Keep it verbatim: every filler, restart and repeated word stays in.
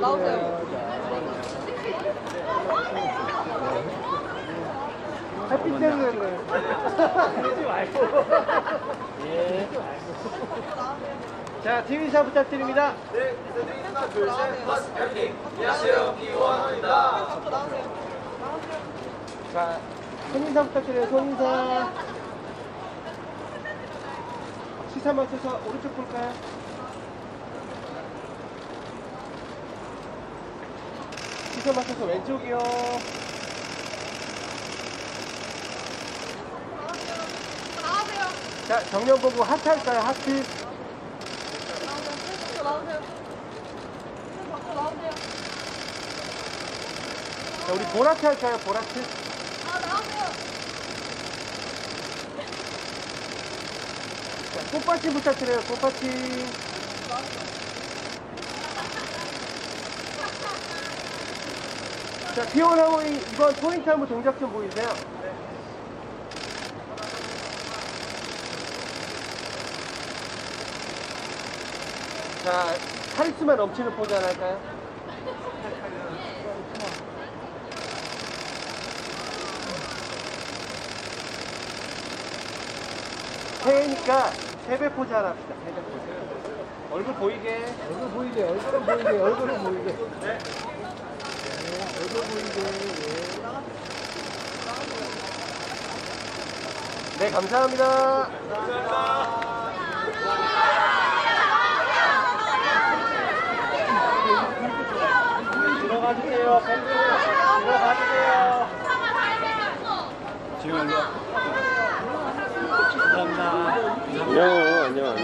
나오세요. 햇빛 때문에 그래. 그러지 말고. 예. 자, 티비샷 부탁드립니다. 네, 인사드리겠습니다. 둘, 셋, 플러스 에브리띵. 안녕하세요, 비원호입니다. 자, 손인사 부탁드려요. 손인사. 시선 맞춰서 오른쪽 볼까요? 시선 맞춰서 왼쪽이요. 나오세요. 자, 정면 보고 하트 할까요? 하트. 나오세요. 나오세요. 나오세요. 자, 우리 보라트 할까요? 보라트. 아, 나오세요. 자, 꽃받침 부탁드려요. 꽃받침. 자, 비원하고 이번 포인트 한번 동작 좀 보이세요? 자, 카리스마 넘치는 포즈 하나 할까요? 새해니까 세배 포즈 하나 합시다. 세배 포즈. 얼굴 보이게. 얼굴 보이게, 얼굴은 보이게, 얼굴은 보이게. 네. 네, 얼굴 보이게. 예. 네, 감사합니다. 들어가 주세요. 팬들 들어가 주세요. 지금 감사합니다. 안녕, 안녕, 안녕.